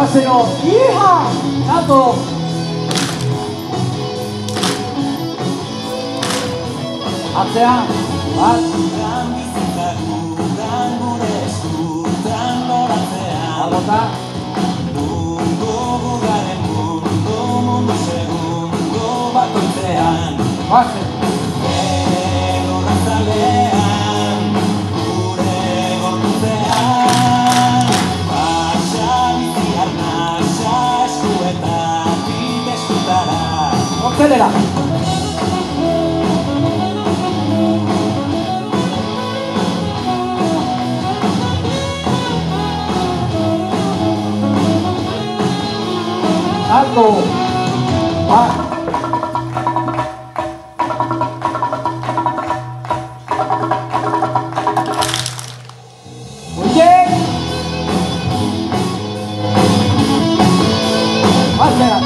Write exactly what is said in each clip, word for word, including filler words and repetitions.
Goazeo, iha! Nato! Atzea, bat. Agota. Base. Acelera. Alto. Va. Muy bien. Acelera.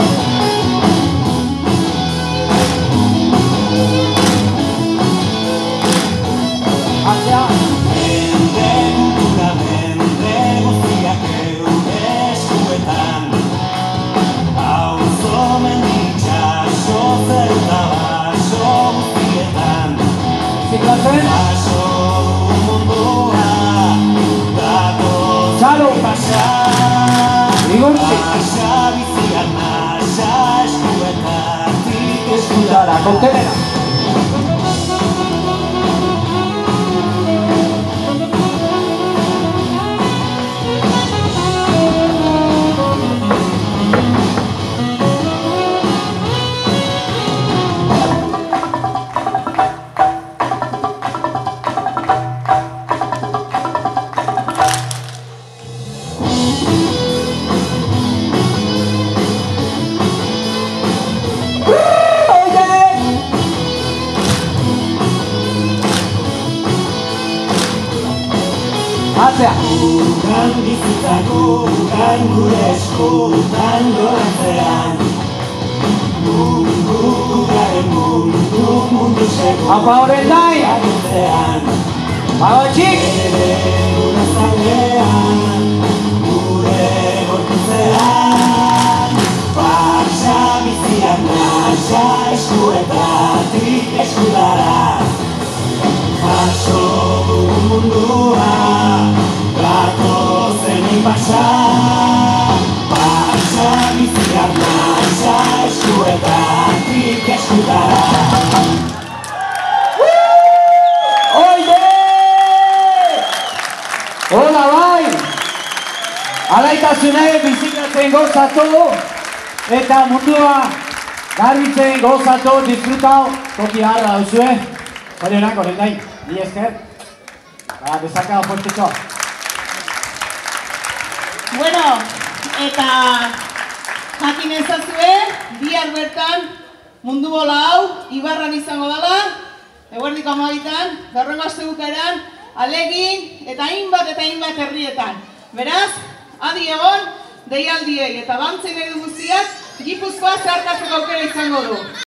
La contenera. Atzea. Ugan bizitzako, ugan gure eskutan doatzean. Mundu gugaren mundu, mundu segun. Apa horren nahi! Agitzean. Bago txik! Ere gure zaldean, gure gorputzean. Pasa biziak nasa eskuetatik eskudara. Jaso dugun mundua, pasa, pasa biziak nasa eskuetatik eskutara. Oide! Hola bai! Alaitasune bizikatzen gozatu eta mundua garbitzen gozatu, disfrutau, toki harra dauzue. Zorionak horren gai, ni esker. Ba, bezaka fuerteko. Bueno, eta jakin ezazue, bihar bertan mundu bola hau, Ibarran izango dela, eguerdiko amabitan, berrengo astebukaeran, alegin eta hainbat eta hainbat herrietan. Beraz, adi egon, deialdiei eta bantzen edu guztiak, Gipuzkoa zeharkatzeko aukera izango du.